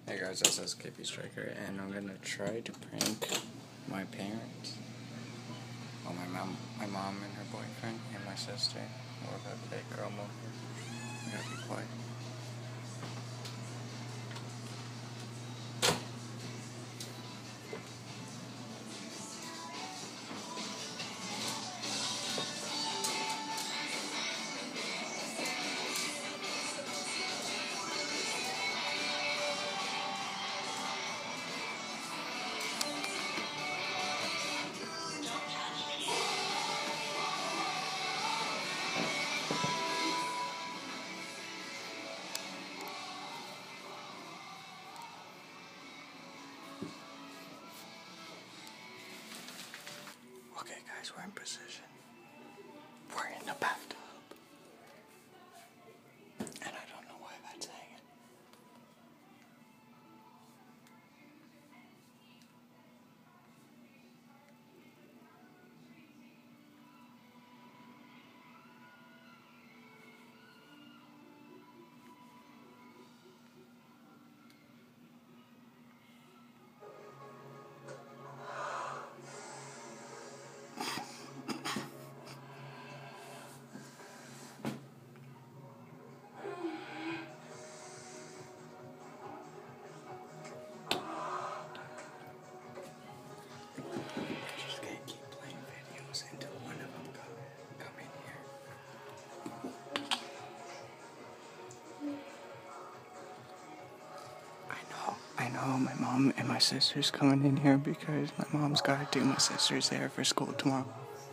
Hey guys, this is Stryker, and I'm gonna try to prank my parents. Well, my mom and her boyfriend, and my sister. We're about to take girl mode here. I gotta be quiet. Okay guys, we're in position. We're in the bathtub. And I don't know why that's hanging. I know my mom and my sister's coming in here because my mom's gotta do my sister's hair for school tomorrow.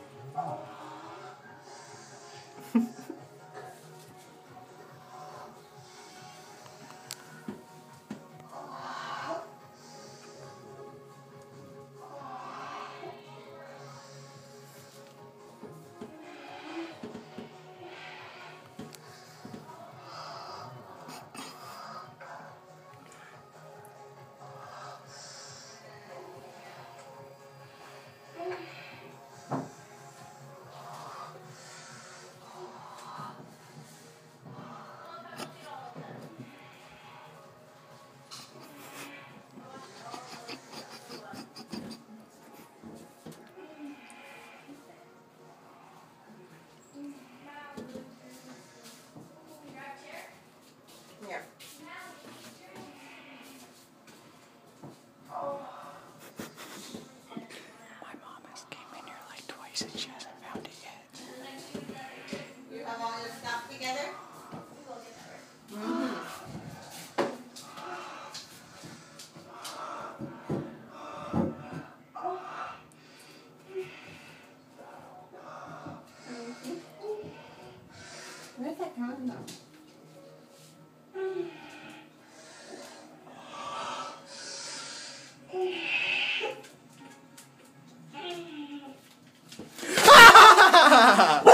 My mom has came in here like twice and she hasn't found it yet. You have all your stuff together? Where's that condom? Ha ha ha ha ha!